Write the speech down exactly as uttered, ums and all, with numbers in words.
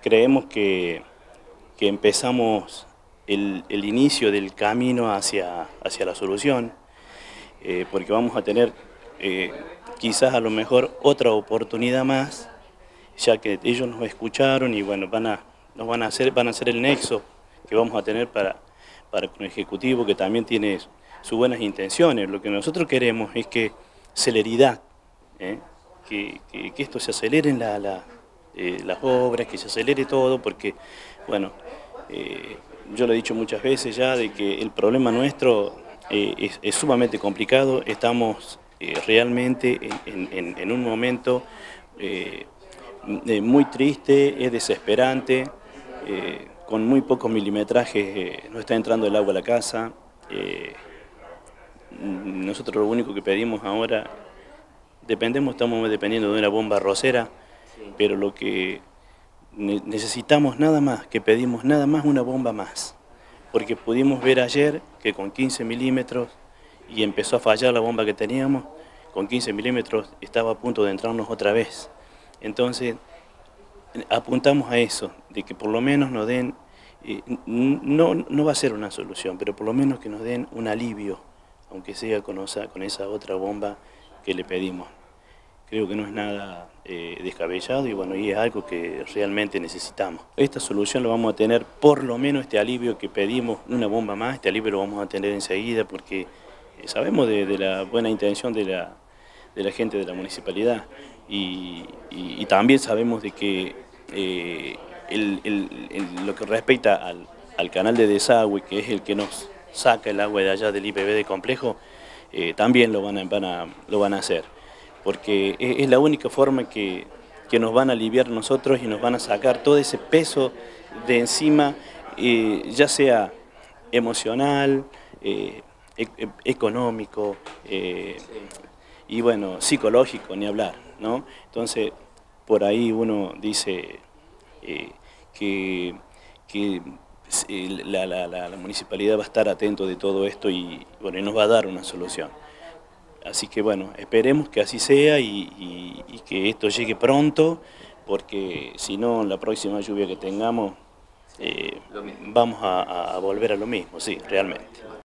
creemos que, que empezamos el, el inicio del camino hacia, hacia la solución, eh, porque vamos a tener eh, quizás a lo mejor otra oportunidad más, ya que ellos nos escucharon y bueno, van a, nos van a hacer, van a hacer el nexo que vamos a tener para, para con el Ejecutivo, que también tiene sus buenas intenciones. Lo que nosotros queremos es que celeridad, ¿eh? que, que, que esto se acelere en la, la, eh, las obras, que se acelere todo, porque, bueno, eh, yo lo he dicho muchas veces ya, de que el problema nuestro eh, es, es sumamente complicado, estamos eh, realmente en, en, en un momento eh, eh, muy triste, es desesperante, eh, con muy pocos milimetrajes eh, no está entrando el agua a la casa. eh, nosotros lo único que pedimos ahora, dependemos, estamos dependiendo de una bomba arrocera, pero lo que necesitamos nada más, que pedimos nada más una bomba más, porque pudimos ver ayer que con quince milímetros, y empezó a fallar la bomba que teníamos, con quince milímetros estaba a punto de entrarnos otra vez. Entonces apuntamos a eso, de que por lo menos nos den, eh, no, no va a ser una solución, pero por lo menos que nos den un alivio, aunque sea con esa, con esa otra bomba que le pedimos. Creo que no es nada eh, descabellado y bueno, y es algo que realmente necesitamos. Esta solución lo vamos a tener, por lo menos este alivio que pedimos, una bomba más, este alivio lo vamos a tener enseguida porque eh, sabemos de, de la buena intención de la, de la gente de la municipalidad y, y, y también sabemos de que eh, el, el, el, lo que respecta al, al canal de desagüe, que es el que nos saca el agua de allá del I P B de Complejo, eh, también lo van a, van a, lo van a hacer, porque es la única forma que, que nos van a aliviar nosotros y nos van a sacar todo ese peso de encima, eh, ya sea emocional, eh, e económico eh, y bueno, psicológico, ni hablar, ¿no? Entonces, por ahí uno dice eh, que, que la, la, la, la municipalidad va a estar atento de todo esto y, bueno, y nos va a dar una solución. Así que bueno, esperemos que así sea y, y, y que esto llegue pronto, porque si no, la próxima lluvia que tengamos, eh, vamos a, a volver a lo mismo, sí, realmente.